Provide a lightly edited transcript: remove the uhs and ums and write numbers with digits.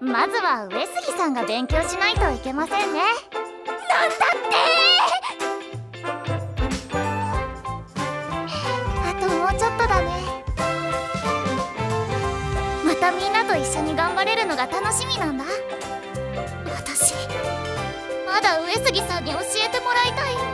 まずは上杉さんが勉強しないといけませんね。なんだって。あともうちょっとだね。またみんなと一緒に頑張れるのが楽しみなんだ。私まだ上杉さんに教えてもらいたい。